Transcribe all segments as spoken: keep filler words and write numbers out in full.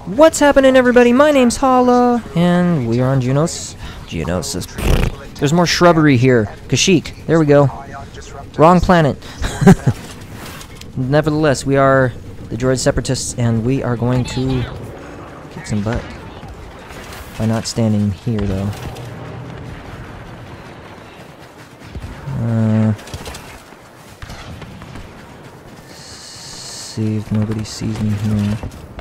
What's happening, everybody? My name's Hala, and we are on Geonosis. Geonosis. There's more shrubbery here. Kashyyyk. There we go. Wrong planet. Nevertheless, we are the droid separatists, and we are going to kick some butt. By not standing here, though. Uh, see if nobody sees me here.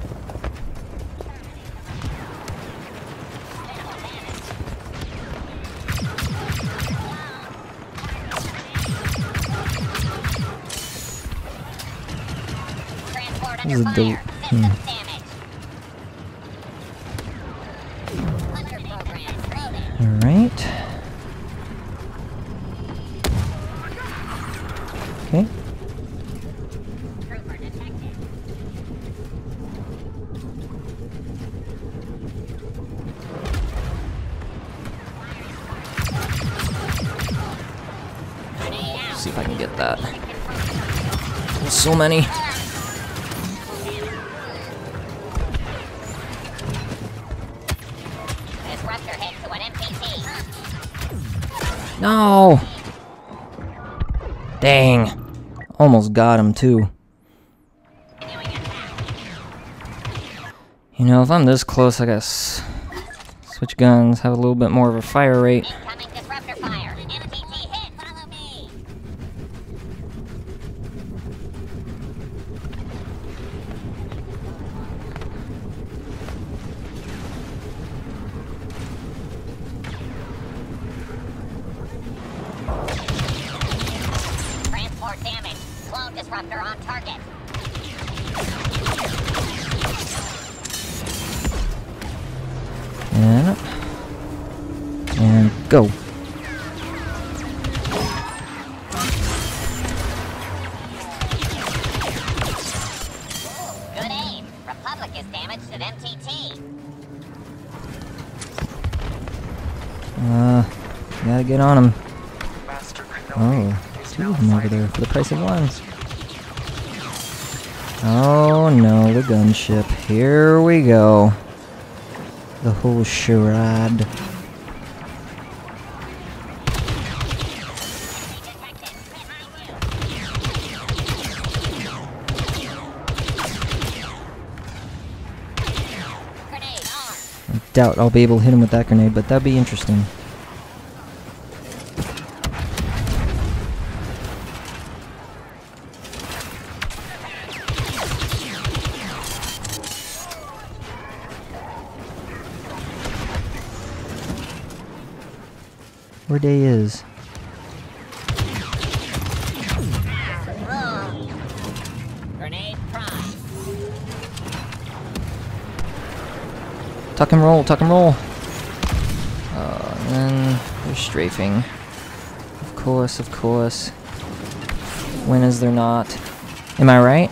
This is a dope. Hmm. Alright. Okay. See if I can get that. There's so many. No! Dang. Almost got him, too. You know, if I'm this close, I guess switch guns, have a little bit more of a fire rate. Damage. Clone disruptor on target. And up. And go. Good aim. Republic is damaged at M T T. Uh, gotta get on him. Oh. Two of them over there for the price of one. Oh no, the gunship. Here we go. The whole charade. I doubt I'll be able to hit him with that grenade, but that'd be interesting. Where day is? Grenade prime. Tuck and roll, tuck and roll. Uh, and then they're strafing. Of course, of course. When is there not? Am I right?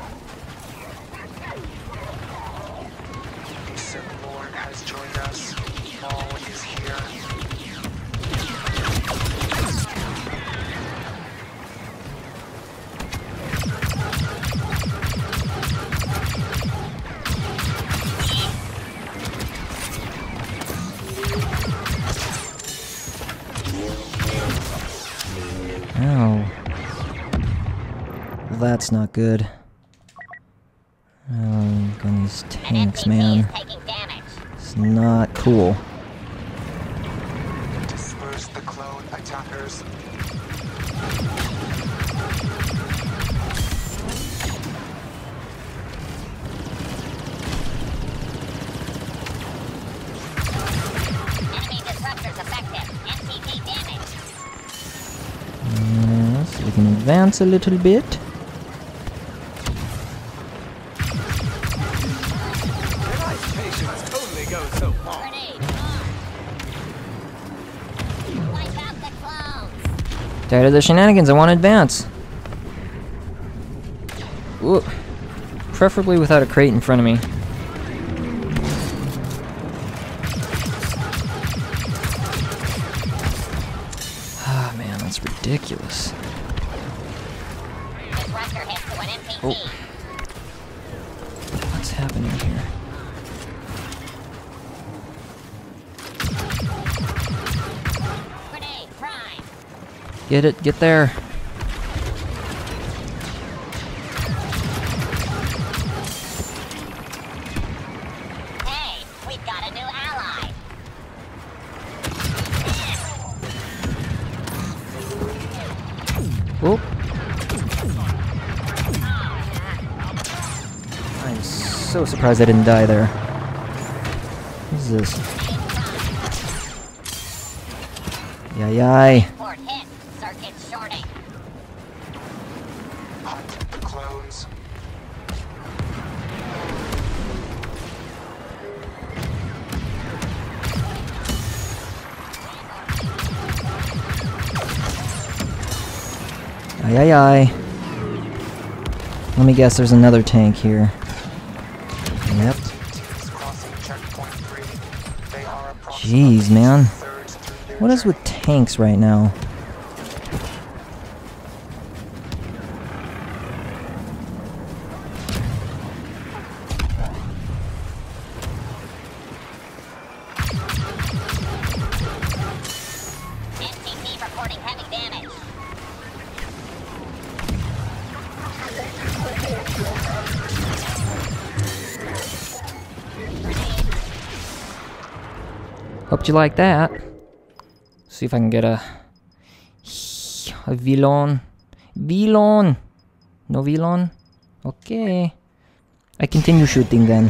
Lord has joined us. Maul is here. Oh. That's not good. Oh, got these tanks, man. It's not cool. Disperse the clone attackers. Enemy disruptors effective. M T T damage. Uh, so we can advance a little bit. Tired of the shenanigans, I want to advance. Ooh. Preferably without a crate in front of me. Ah, man, that's ridiculous. Oh. What's happening here? Get it, get there. Hey, we've got a new ally. Oh. I'm so surprised I didn't die there. What is this? Yay, yay. Port hit. Circuit shorting. Hunt the clones. Ay, ay, ay. Let me guess, there's another tank here. Yep. Jeez, man. What is with tanks right now? N T P reporting heavy damage. Hope you like that. See if I can get a a Vilon. Vilon! No Vilon? Okay. I continue shooting then.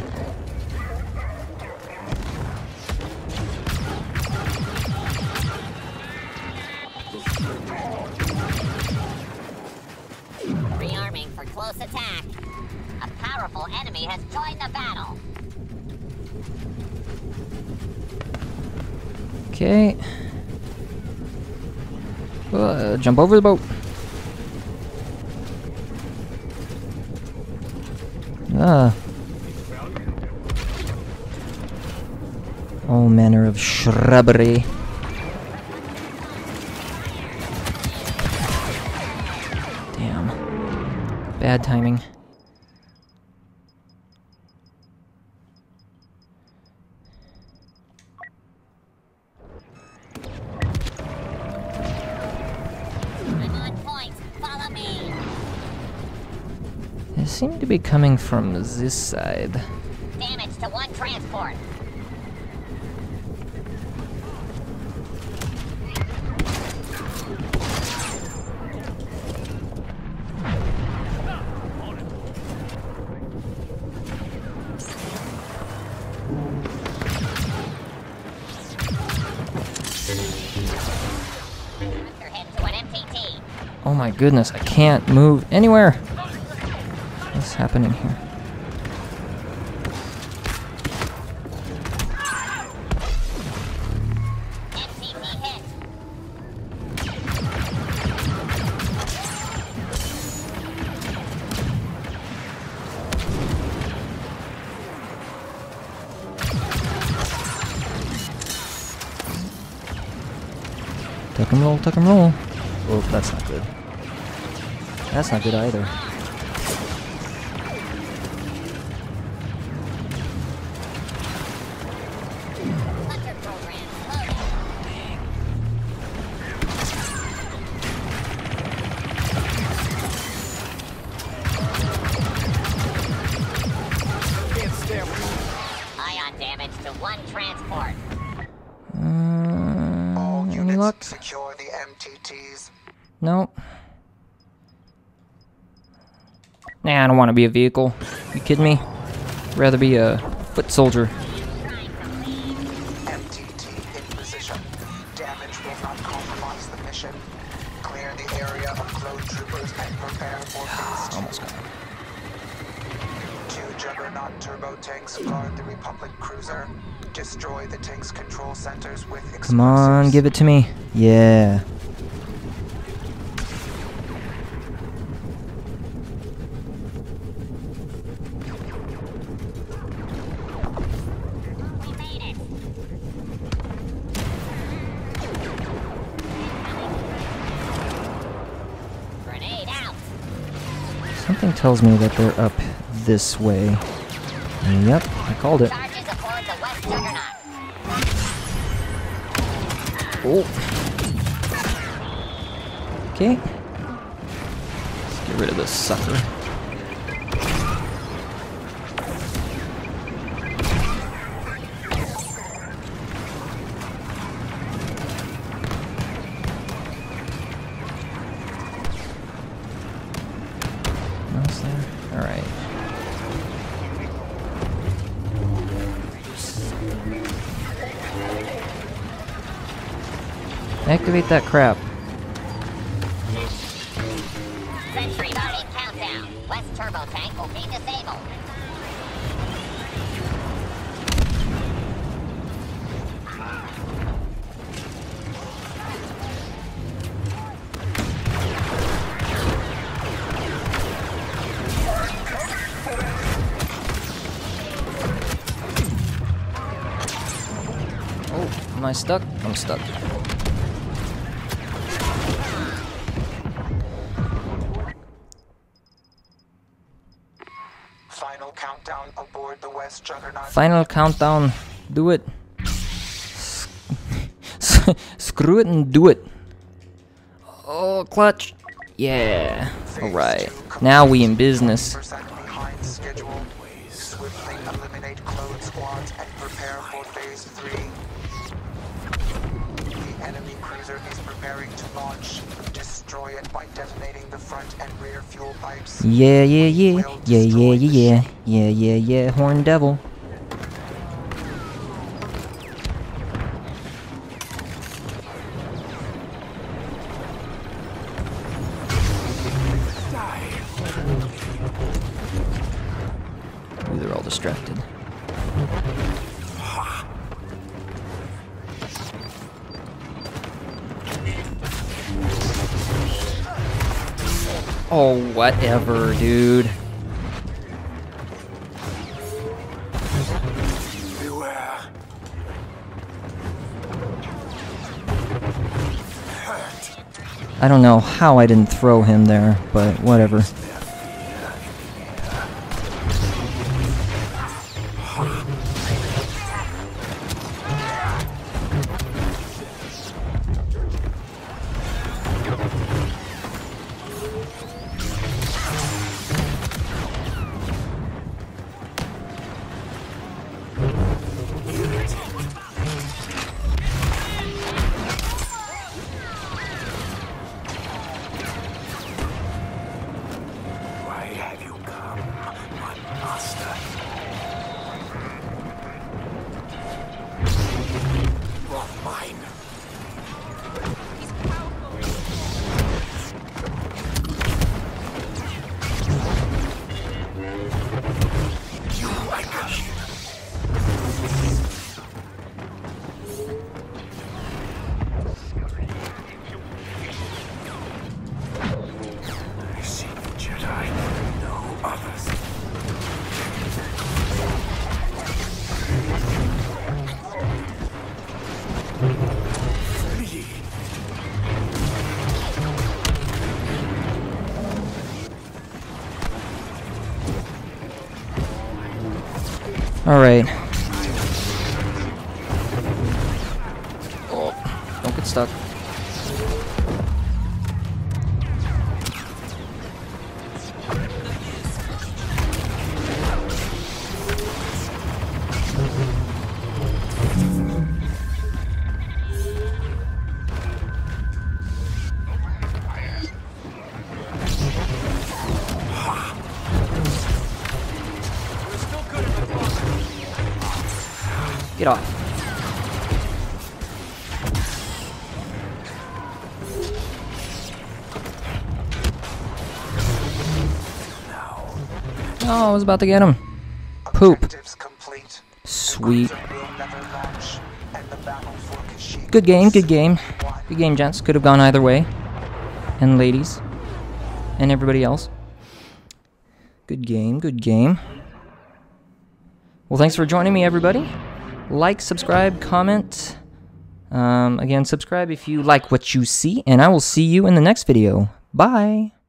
Rearming for close attack. A powerful enemy has joined the battle. Okay. Uh, jump over the boat. Ah. All manner of shrubbery. Damn. Bad timing. I'm on point. Follow me. They seem to be coming from this side. Damage to one transport. You're heading to an M T T. Oh my goodness, I can't move anywhere. What's happening here? M T T hit. Tuck and roll, tuck and roll. Oh, that's not good. That's not good either. Hunter program loaded. Ion damage to one transport. All Uh, any units luck? secure the M T Ts. No. Nah, I don't want to be a vehicle. You kidding me? I'd rather be a foot soldier. M T T in position. Damage will not compromise the mission. Clear the area of clone troopers and prepare for phase two. Almost got it. Two Juggernaut turbo tanks guard the Republic cruiser. Destroy the tank's control centers with explosives. Come on, give it to me. Yeah. We made it. Grenade out. Something tells me that they're up this way. Yep, I called it. Charges aboard the West Juggernaut. Oh. Okay. Let's get rid of this sucker. Else there? Alright. Activate that crap. Sentry starting countdown. West turbo tank will be disabled. Oh, am I stuck? I'm stuck. Final countdown aboard the West Juggernaut. Final countdown. Do it. Screw it and do it. Oh, clutch. Yeah. Alright. Now we in business. percent behind schedule. Swiftly eliminate clone squads and prepare for phase three. The enemy cruiser is preparing to launch. Destroy it by detonating the front and rear fuel pipes. Yeah, yeah, yeah. Yeah, yeah, yeah, yeah. Yeah, yeah, yeah. Horn devil. Ooh, they're all distracted. Oh, whatever, dude. Beware. I don't know how I didn't throw him there, but whatever. Why have you come, my master? You are mine. You like us. I see the Jedi, no others. Flee. Alright. Oh, don't get stuck. Get off. Oh, I was about to get him. Poop. Objectives complete. Sweet. The cruiser will never launch, and the battle for Kashyyyk Good game, good game. won. Good game, gents. Could have gone either way. And ladies. And everybody else. Good game, good game. Well, thanks for joining me, everybody. Like, subscribe, comment. Um, again, subscribe if you like what you see, and I will see you in the next video. Bye!